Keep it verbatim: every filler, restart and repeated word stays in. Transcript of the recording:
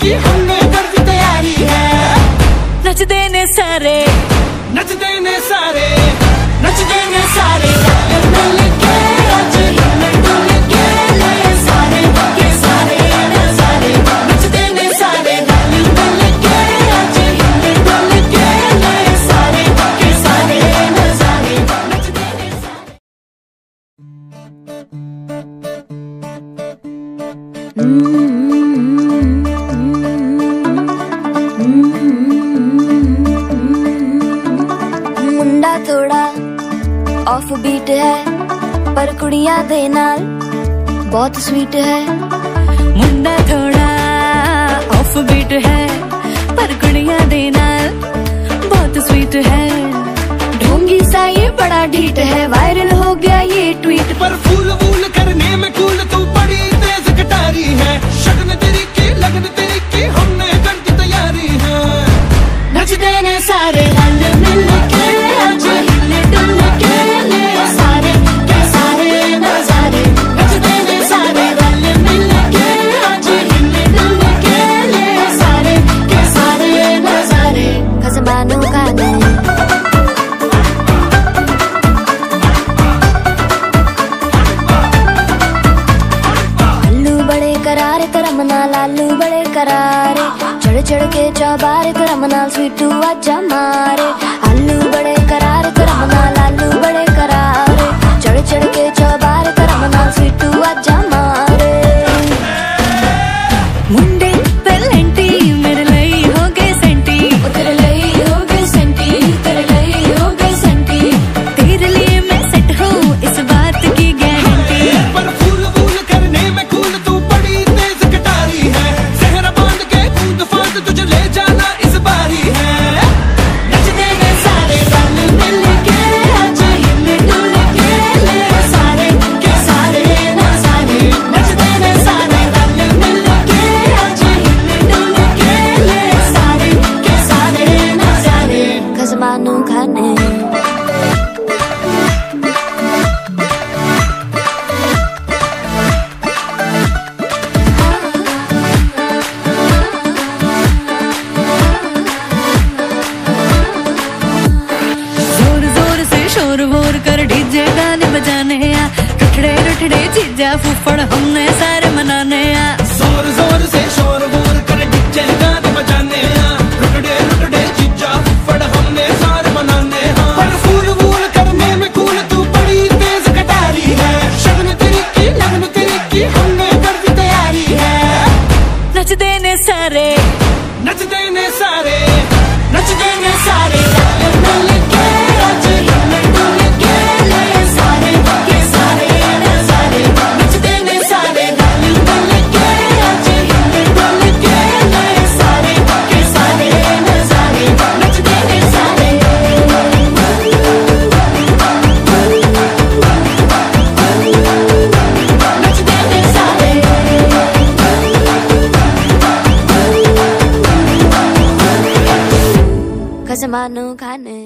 की हमने कर दी तैयारी है। नच देने सारे नच देने सारे नच देने सारे मिल के आज हिल डुल के ले सारे के सारे नजारे नच देने सारे मिल के आज हिल डुल के ले सारे के सारे नजारे नच देने सारे। मुंडा थोड़ा ऑफ बीट है पर कुड़ियां दे नाल बहुत स्वीट है। मुंडा थोड़ा ऑफ बीट है पर कुड़ियां दे नाल बहुत स्वीट है। ढोंगी सा ये बड़ा ढीठ है, वायरल हो गया ये ट्वीट। पर फूल वूल करने में कूल तू बड़ी तेज कटारी है। शगन तेरी की लगन तेरी की हमने कर दी तैयारी है। नच देने सारे रल मिल के आज हिल डुल के ले सारे के सारे नजारे नच देने सारे रल मिल के आज हिल डुल के ले सारे के सारे नजारे खसमानों का नहीं करारे करम नाल आलू बड़े करारे चढ़ चढ़ के चौबारे करम नाल स्वीटू आजा मारे। आलू बड़े करारे करम नाल आलू बड़े करारे चढ़ चढ़ के चौबारे करम नाल स्वीटू आजा मारे। मुंडे पेलेंटी मेरे लिए हो गए सेंटी, तेरे लिए हो गए सेंटी, तेरे लिए हो गए सेंटी। तेरे लिए मैं सेट हूँ इस बात की गारंटी। पर फूल वूल करने में कूल तू बड़ी तेज कटारी है। सहरा बांध के कूद फांद तुझे ले जाना इस बारी है। नच देने सारे रल मिल के आज हिल डुल के ले सारे के सारे नजारे नच देने सारे रल मिल के आज हिल डुल के ले सारे के सारे नजारे खसमानों खाने जोर जोर से शोर वोर कर डीजे गाने बजाने आ। रुठड़े रुठड़े चीजा फूफड़ हमने सारे मनाने आ। जोर जोर से शोर वोर कर डीजे गाने बजाने आ। रुकड़े रुकड़े चीजा फुफड़ हमने सारे मनाने हैं। पर फूल वूल करने में कूल तू बड़ी तेज कटारी है। शगन तेरी की लगन तेरी की हमने कर दी तैयारी है। नच देने सारे नच देने सारे नच देने सारे मिल के आज हिल डुल के ले सारे के सारे नजारे नच देने सारे मिल के आज हिल डुल के ले सारे के सारे नजारे नच देने सारे। नच देने सारे खसमानों खाने